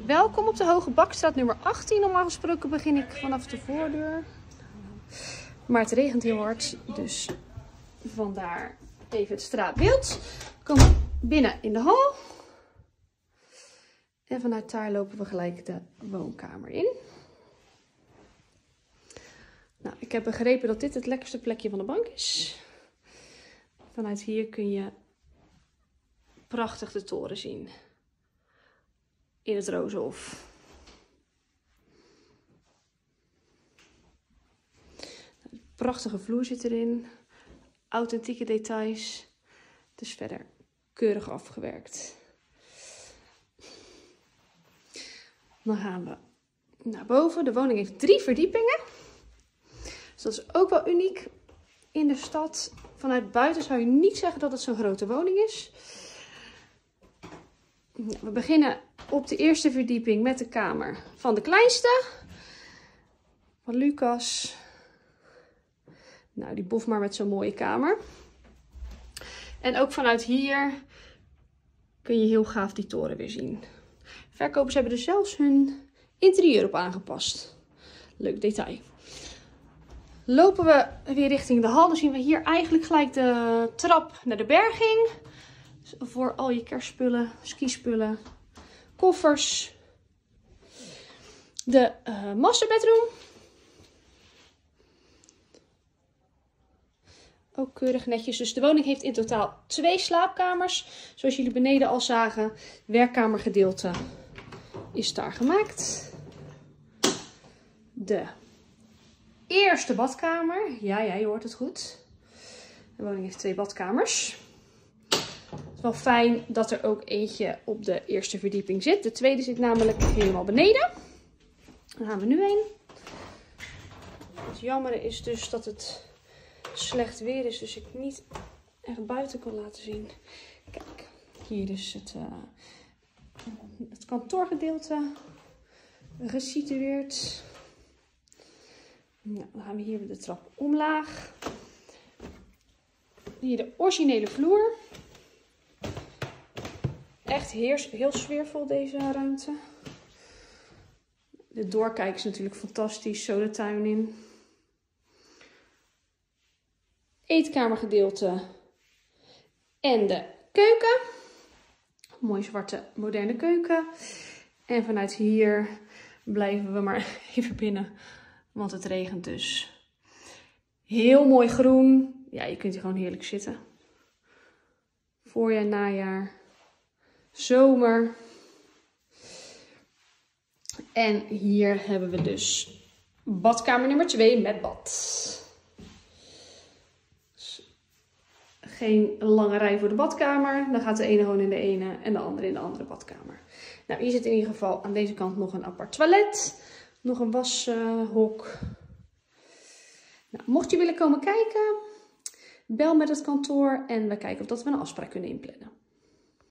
Welkom op de Hoge Bakstraat nummer 18. Normaal gesproken begin ik vanaf de voordeur. Maar het regent heel hard, dus vandaar even het straatbeeld. We komen binnen in de hal. En vanuit daar lopen we gelijk de woonkamer in. Nou, ik heb begrepen dat dit het lekkerste plekje van de bank is. Vanuit hier kun je prachtig de toren zien. In het Rozenhof. Een prachtige vloer zit erin. Authentieke details. Dus verder keurig afgewerkt. Dan gaan we naar boven. De woning heeft 3 verdiepingen. Dus dat is ook wel uniek in de stad. Vanuit buiten zou je niet zeggen dat het zo'n grote woning is. We beginnen op de eerste verdieping met de kamer van de kleinste. Van Lucas. Nou, die boft maar met zo'n mooie kamer. En ook vanuit hier kun je heel gaaf die toren weer zien. Verkopers hebben er zelfs hun interieur op aangepast. Leuk detail. Lopen we weer richting de hal, dan zien we hier eigenlijk gelijk de trap naar de berging. Voor al je kerstspullen, skispullen, koffers. De master bedroom. Ook keurig netjes. Dus de woning heeft in totaal 2 slaapkamers. Zoals jullie beneden al zagen. Werkkamergedeelte is daar gemaakt. De eerste badkamer. Ja, je hoort het goed. De woning heeft 2 badkamers. Het is wel fijn dat er ook eentje op de eerste verdieping zit. De tweede zit namelijk helemaal beneden. Daar gaan we nu heen. Het jammer is dus dat het slecht weer is. Dus ik niet echt buiten kan laten zien. Kijk, hier is het kantoorgedeelte gesitueerd. Nou, dan gaan we hier de trap omlaag. Hier de originele vloer. Echt heel sfeervol deze ruimte. De doorkijk is natuurlijk fantastisch. Zo de tuin in. Eetkamergedeelte. En de keuken. Mooi zwarte moderne keuken. En vanuit hier blijven we maar even binnen. Want het regent dus. Heel mooi groen. Ja, je kunt hier gewoon heerlijk zitten. Voorjaar, najaar. Zomer. En hier hebben we dus badkamer nummer 2 met bad. Dus geen lange rij voor de badkamer. Dan gaat de ene gewoon in de ene en de andere in de andere badkamer. Nou, hier zit in ieder geval aan deze kant nog een apart toilet. Nog een washok. Nou, mocht je willen komen kijken, bel met het kantoor en we kijken of dat we een afspraak kunnen inplannen.